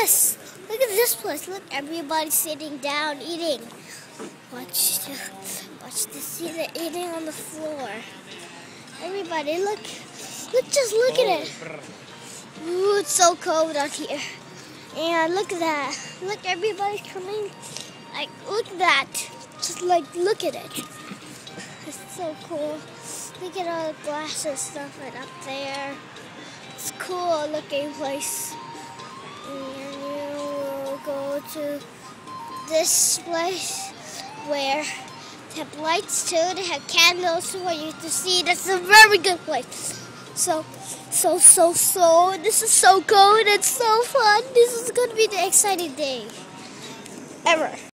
this. Look at this place. Look, everybody's sitting down eating. Watch this. See, they're eating on the floor. Everybody, look. Just look at it. Ooh, it's so cold out here. And look at that. Look, everybody's coming. Like, look at that. Just like, look at it. It's so cool. Look at all the glass and stuff right up there. It's a cool looking place. And you will go to this place where they have lights too. They have candles for you to see. That's a very good place. So, this is so cool. It's so fun. This is going to be the exciting day ever.